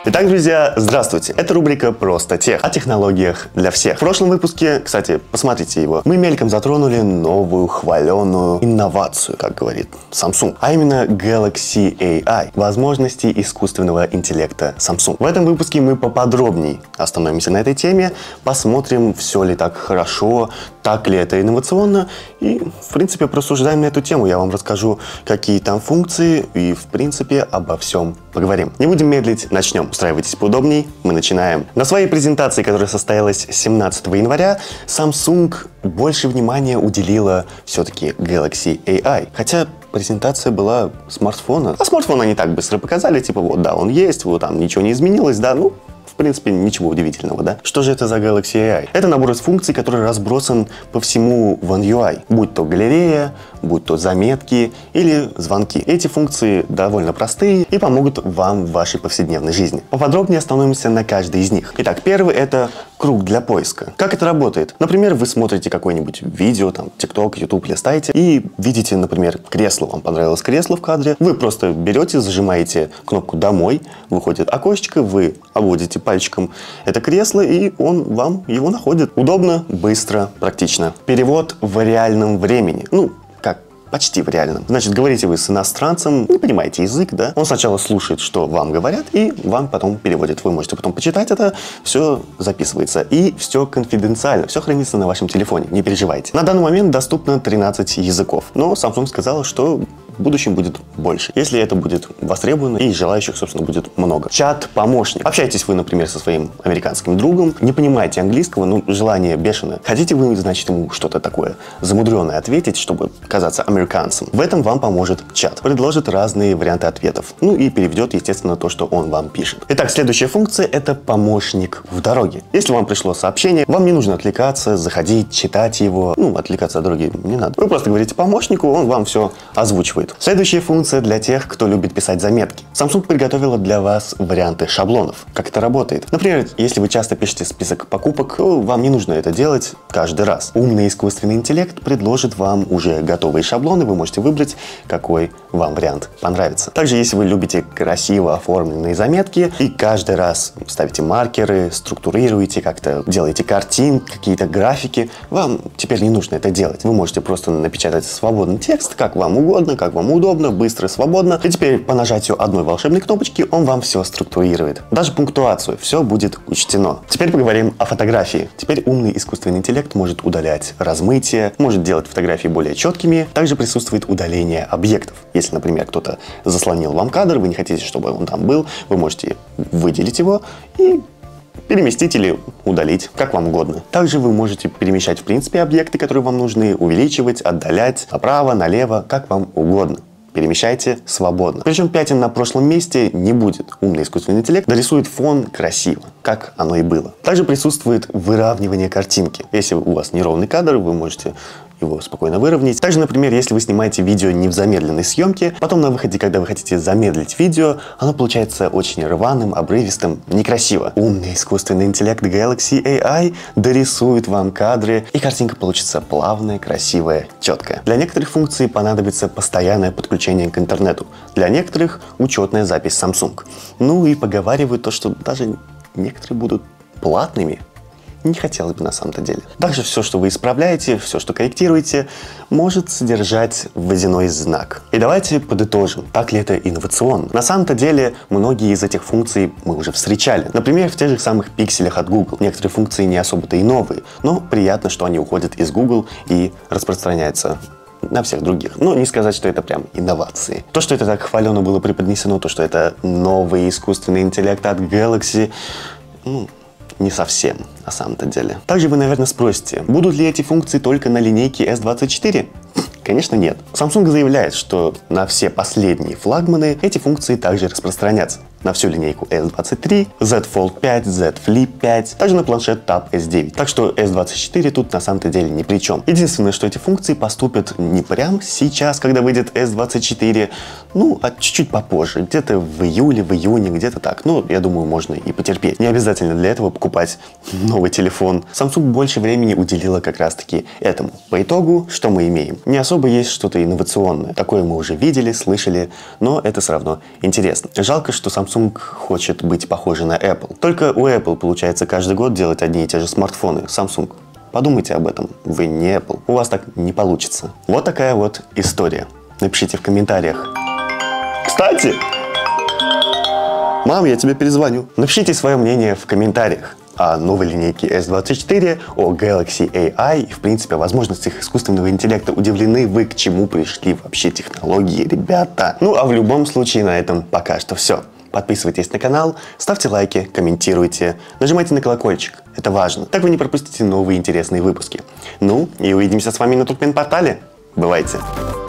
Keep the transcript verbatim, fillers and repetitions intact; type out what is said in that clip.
Итак, друзья, здравствуйте. Это рубрика «Просто тех» о технологиях для всех. В прошлом выпуске, кстати, посмотрите его, мы мельком затронули новую хваленую инновацию, как говорит Samsung, а именно Galaxy эй ай, возможности искусственного интеллекта Samsung. В этом выпуске мы поподробнее остановимся на этой теме, посмотрим, все ли так хорошо, так ли это инновационно, и, в принципе, просуждаем на эту тему. Я вам расскажу, какие там функции, и, в принципе, обо всем поговорим. Не будем медлить, начнем. Устраивайтесь поудобней, мы начинаем. На своей презентации, которая состоялась семнадцатого января, Samsung больше внимания уделила все-таки Galaxy эй ай. Хотя презентация была смартфона. А смартфон они так быстро показали, типа вот, да, он есть, вот там ничего не изменилось, да, ну... В принципе, ничего удивительного, да? Что же это за Galaxy эй ай? Это набор из функций, который разбросан по всему One ю ай. Будь то галерея, будь то заметки или звонки. Эти функции довольно простые и помогут вам в вашей повседневной жизни. Поподробнее остановимся на каждой из них. Итак, первый — это круг для поиска. Как это работает? Например, вы смотрите какое-нибудь видео, там, TikTok, YouTube листаете и видите, например, кресло. Вам понравилось кресло в кадре. Вы просто берете, зажимаете кнопку «Домой», выходит окошечко, вы обводите пальчиком это кресло, и он вам его находит. Удобно, быстро, практично. Перевод в реальном времени. Ну, как почти в реальном. Значит, говорите вы с иностранцем, не понимаете язык, да? Он сначала слушает, что вам говорят, и вам потом переводит. Вы можете потом почитать это, все записывается. И все конфиденциально, все хранится на вашем телефоне, не переживайте. На данный момент доступно тринадцать языков, но Samsung сказала, что в будущем будет больше, если это будет востребовано и желающих, собственно, будет много. Чат-помощник. Общаетесь вы, например, со своим американским другом, не понимаете английского, но желание бешеное. Хотите вы, значит, ему что-то такое замудренное ответить, чтобы казаться американцем. В этом вам поможет чат. Предложит разные варианты ответов. Ну и переведет, естественно, то, что он вам пишет. Итак, следующая функция — это помощник в дороге. Если вам пришло сообщение, вам не нужно отвлекаться, заходить, читать его. Ну, отвлекаться от дороги не надо. Вы просто говорите помощнику, он вам все озвучивает. Следующая функция для тех, кто любит писать заметки. Samsung приготовила для вас варианты шаблонов. Как это работает? Например, если вы часто пишете список покупок, то вам не нужно это делать каждый раз. Умный искусственный интеллект предложит вам уже готовые шаблоны, вы можете выбрать, какой вам вариант понравится. Также, если вы любите красиво оформленные заметки и каждый раз ставите маркеры, структурируете, как-то делаете картинки, какие-то графики, вам теперь не нужно это делать. Вы можете просто напечатать свободный текст, как вам угодно, как вам удобно, быстро, свободно. И теперь по нажатию одной волшебной кнопочки он вам все структурирует. Даже пунктуацию, все будет учтено. Теперь поговорим о фотографии. Теперь умный искусственный интеллект может удалять размытие, может делать фотографии более четкими. Также присутствует удаление объектов. Если, например, кто-то заслонил вам кадр, вы не хотите, чтобы он там был, вы можете выделить его и переместить или удалить, как вам угодно. Также вы можете перемещать, в принципе, объекты, которые вам нужны, увеличивать, отдалять направо, налево, как вам угодно. Перемещайте свободно. Причем пятен на прошлом месте не будет. Умный искусственный интеллект дорисует фон красиво, как оно и было. Также присутствует выравнивание картинки. Если у вас неровный кадр, вы можете его спокойно выровнять. Также, например, если вы снимаете видео не в замедленной съемке, потом на выходе, когда вы хотите замедлить видео, оно получается очень рваным, обрывистым, некрасиво. Умный искусственный интеллект Galaxy эй ай дорисует вам кадры, и картинка получится плавная, красивая, четкая. Для некоторых функций понадобится постоянное подключение к интернету. Для некоторых учетная запись Samsung. Ну и поговаривают то, что даже некоторые будут платными. Не хотелось бы на самом-то деле. Также все, что вы исправляете, все, что корректируете, может содержать водяной знак. И давайте подытожим, так ли это инновационно. На самом-то деле, многие из этих функций мы уже встречали. Например, в тех же самых пикселях от Google. Некоторые функции не особо-то и новые, но приятно, что они уходят из Google и распространяются на всех других. Но не сказать, что это прям инновации. То, что это так хвалено было преподнесено, то, что это новый искусственный интеллект от Galaxy, ну, не совсем, на самом-то деле. Также вы, наверное, спросите, будут ли эти функции только на линейке эс двадцать четыре? Конечно, нет. Samsung заявляет, что на все последние флагманы эти функции также распространятся. На всю линейку эс двадцать три, Z Fold пять, Z Flip пять, также на планшет Tab эс девять. Так что эс двадцать четыре тут на самом-то деле ни при чем. Единственное, что эти функции поступят не прямо сейчас, когда выйдет эс двадцать четыре, ну, а чуть-чуть попозже, где-то в июле, в июне, где-то так. Ну, я думаю, можно и потерпеть. Не обязательно для этого покупать новый телефон. Samsung больше времени уделила как раз-таки этому. По итогу, что мы имеем? Не особо есть что-то инновационное. Такое мы уже видели, слышали, но это все равно интересно. Жалко, что Samsung Samsung хочет быть похожей на Apple. Только у Apple получается каждый год делать одни и те же смартфоны. Samsung, подумайте об этом. Вы не Apple. У вас так не получится. Вот такая вот история. Напишите в комментариях. Кстати, мам, я тебе перезвоню. Напишите свое мнение в комментариях о новой линейке эс двадцать четыре, о Galaxy эй ай и, в принципе, о возможностях искусственного интеллекта. Удивлены вы, к чему пришли вообще технологии, ребята? Ну, а в любом случае, на этом пока что все. Подписывайтесь на канал, ставьте лайки, комментируйте, нажимайте на колокольчик. Это важно. Так вы не пропустите новые интересные выпуски. Ну, и увидимся с вами на Туркмен-портале. Бывайте!